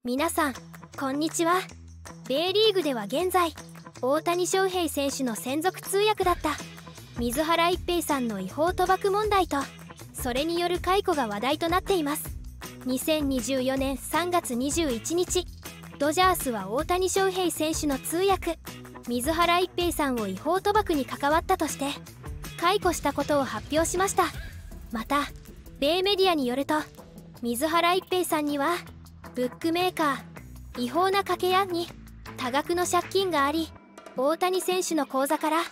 皆さんこんにちは。米リーグでは現在大谷翔平選手の専属通訳だった水原一平さんの違法賭博問題とそれによる解雇が話題となっています。2024年3月21日、ドジャースは大谷翔平選手の通訳水原一平さんを違法賭博に関わったとして解雇したことを発表しました。また米メディアによると、水原一平さんにはブックメーカー、違法な掛け合いに多額の借金があり、大谷選手の口座から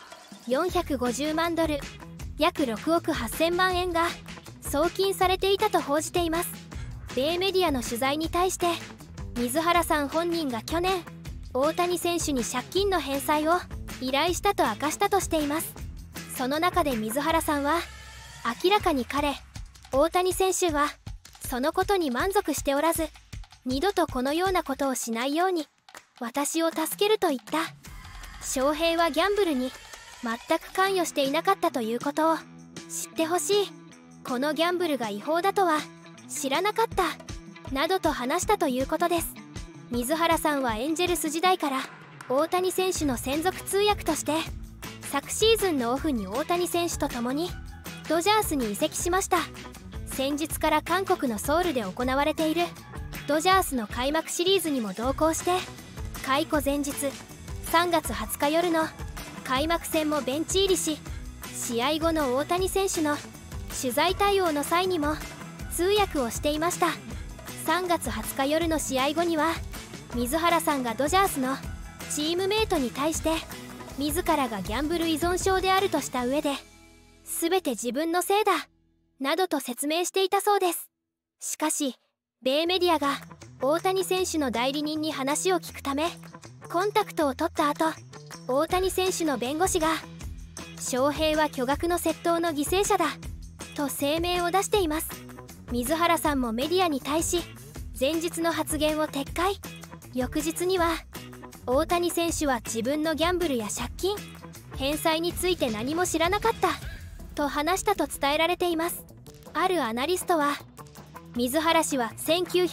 450万ドル、約6億8000万円が送金されていたと報じています。米メディアの取材に対して水原さん本人が去年大谷選手に借金の返済を依頼したと明かしたとしています。その中で水原さんは、明らかに大谷選手はそのことに満足しておらず、二度とこのようなことをしないように私を助けると言った。翔平はギャンブルに全く関与していなかったということを知ってほしい。このギャンブルが違法だとは知らなかったなどと話したということです。水原さんはエンジェルス時代から大谷選手の専属通訳として昨シーズンのオフに大谷選手と共にドジャースに移籍しました。先日から韓国のソウルで行われているドジャースの開幕シリーズにも同行して、解雇前日3月20日夜の開幕戦もベンチ入りし、試合後の大谷選手の取材対応の際にも通訳をしていました。3月20日夜の試合後には、水原さんがドジャースのチームメイトに対して自らがギャンブル依存症であるとした上で、全て自分のせいだなどと説明していたそうです。しかし米メディアが大谷選手の代理人に話を聞くためコンタクトを取った後、大谷選手の弁護士が翔平は巨額の窃盗の犠牲者だと声明を出しています。水原さんもメディアに対し前日の発言を撤回。翌日には大谷選手は自分のギャンブルや借金返済について何も知らなかったと話したと伝えられています。あるアナリストは、水原氏は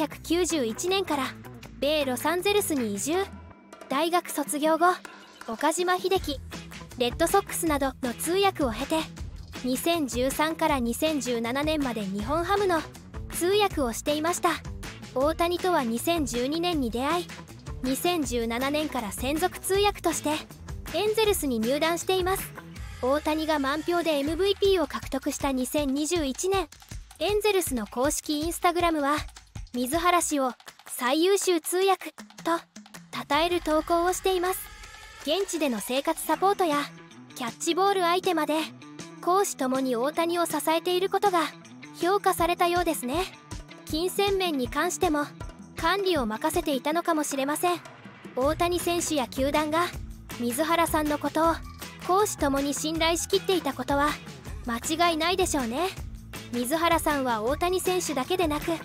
1991年から米ロサンゼルスに移住。大学卒業後、岡島秀樹、レッドソックスなどの通訳を経て、2013から2017年まで日本ハムの通訳をしていました。大谷とは2012年に出会い、2017年から専属通訳としてエンゼルスに入団しています。大谷が満票で MVP を獲得した2021年、エンゼルスの公式インスタグラムは水原氏を最優秀通訳と称える投稿をしています。現地での生活サポートやキャッチボール相手まで公私ともに大谷を支えていることが評価されたようですね。金銭面に関しても管理を任せていたのかもしれません。大谷選手や球団が水原さんのことを公私ともに信頼しきっていたことは間違いないでしょうね。水原さんは大谷選手だけでなく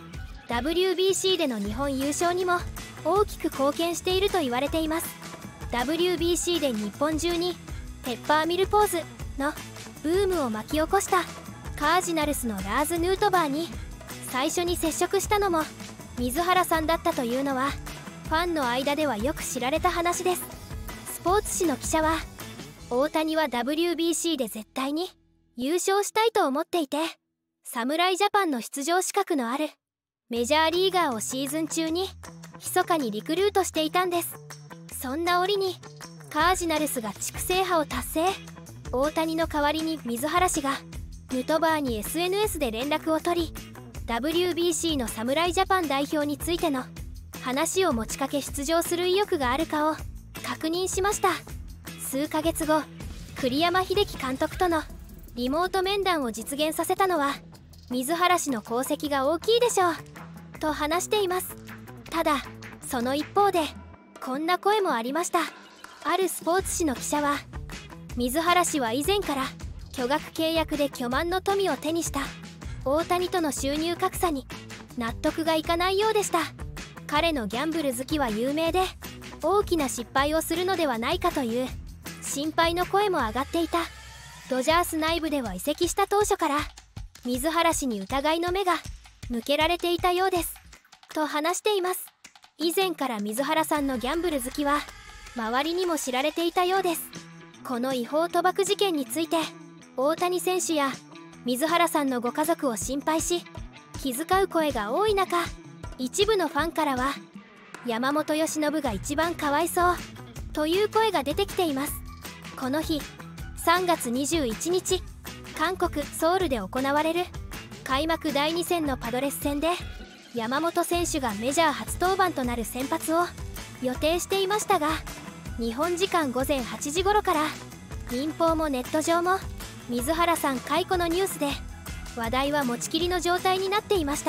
WBC での日本優勝にも大きく貢献していると言われています。 WBC で日本中にペッパーミルポーズのブームを巻き起こしたカージナルスのラーズ・ヌートバーに最初に接触したのも水原さんだったというのはファンの間ではよく知られた話です。スポーツ紙の記者は、大谷は WBC で絶対に優勝したいと思っていて、侍ジャパンの出場資格のあるメジャーリーガーをシーズン中に密かにリクルートしていたんです。そんな折にカージナルスが地区制覇を達成。大谷の代わりに水原氏がヌートバーに SNS で連絡を取り、 WBC の侍ジャパン代表についての話を持ちかけ出場する意欲があるかを確認しました。数ヶ月後、栗山英樹監督とのリモート面談を実現させたのは水原氏の功績が大きいでしょうと話しています。ただその一方でこんな声もありました。あるスポーツ紙の記者は、水原氏は以前から巨額契約で巨万の富を手にした大谷との収入格差に納得がいかないようでした。彼のギャンブル好きは有名で大きな失敗をするのではないかという心配の声も上がっていた。ドジャース内部では移籍した当初から水原氏に疑いの目が向けられていたようですと話しています。 以前から水原さんのギャンブル好きは周りにも知られていたようです。この違法賭博事件について大谷選手や水原さんのご家族を心配し気遣う声が多い中、一部のファンからは山本由伸が一番かわいそうという声が出てきています。この日3月21日、韓国ソウルで行われる開幕第2戦のパドレス戦で山本選手がメジャー初登板となる先発を予定していましたが、日本時間午前8時頃から民放もネット上も水原さん解雇のニュースで話題は持ちきりの状態になっていました。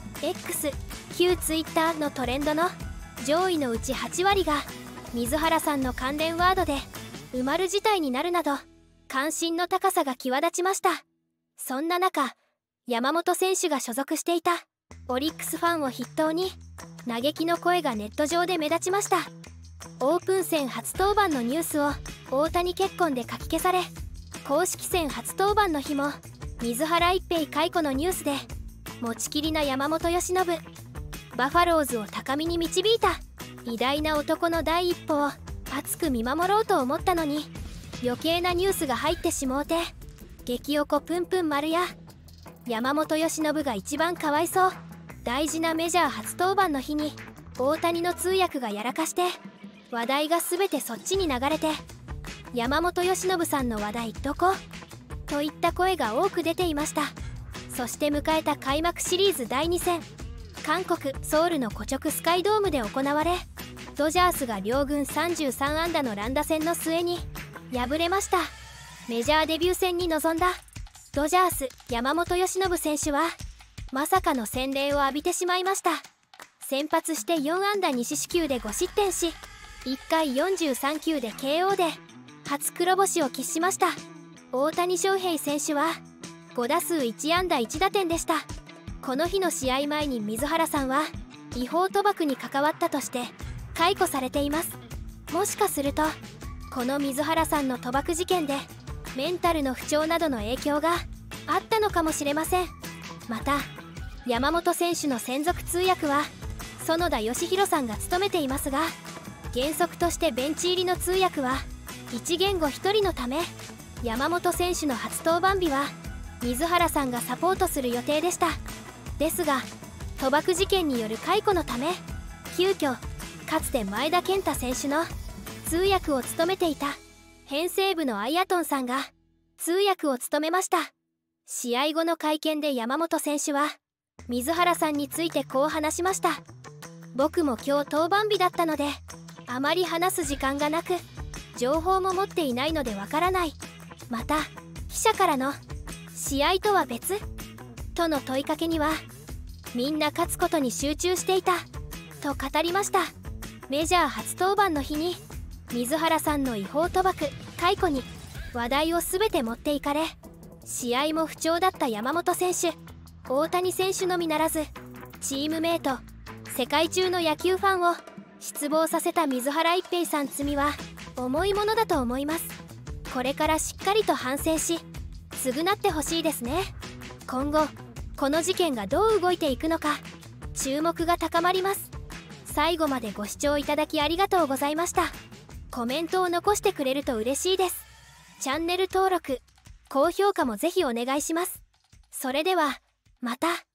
X 旧 Twitter のトレンドの上位のうち8割が水原さんの関連ワードで埋まる事態になるなど関心の高さが際立ちました。そんな中、山本選手が所属していたオリックスファンを筆頭に嘆きの声がネット上で目立ちました。オープン戦初登板のニュースを大谷結婚でかき消され、公式戦初登板の日も水原一平解雇のニュースで持ちきりな山本由伸、バファローズを高みに導いた偉大な男の第一歩を熱く見守ろうと思ったのに余計なニュースが入ってしもうて、激おこぷんぷん丸や山本由伸が一番かわいそう、大事なメジャー初登板の日に大谷の通訳がやらかして話題が全てそっちに流れて、山本由伸さんの話題どこといった声が多く出ていました。そして迎えた開幕シリーズ第2戦、韓国ソウルの古直スカイドームで行われ、ドジャースが両軍33安打の乱打戦の末に敗れました。メジャーデビュー戦に臨んだドジャース山本由伸選手はまさかの洗礼を浴びてしまいました。先発して4安打2四死球で5失点し、1回43球で KO で初黒星を喫しました。大谷翔平選手は5打数1安打1打点でした。この日の試合前に水原さんは違法賭博に関わったとして解雇されています。もしかするとこの水原さんの賭博事件でメンタルの不調などの影響があったのかもしれません。また山本選手の専属通訳は園田義弘さんが務めていますが、原則としてベンチ入りの通訳は1言語1人のため、山本選手の初登板日は水原さんがサポートする予定でした。ですが賭博事件による解雇のため、急遽かつて前田健太選手の通訳を務めていた編成部のアイアトンさんが通訳を務めました。試合後の会見で山本選手は水原さんについてこう話しました。僕も今日登板日だったのであまり話す時間がなく、情報も持っていないのでわからない。また記者からの試合とは別との問いかけには、みんな勝つことに集中していたと語りました。メジャー初登板の日に水原さんの違法賭博解雇に話題を全て持っていかれ、試合も不調だった山本選手、大谷選手のみならずチームメイト、世界中の野球ファンを失望させた水原一平さん罪は重いものだと思います。これからしっかりと反省し償ってほしいですね。今後この事件がどう動いていくのか注目が高まります。最後までご視聴いただきありがとうございました。コメントを残してくれると嬉しいです。チャンネル登録、高評価もぜひお願いします。それではまた。